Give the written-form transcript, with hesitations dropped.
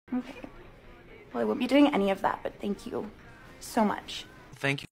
Okay. Well, I won't be doing any of that, but thank you so much. Thank you.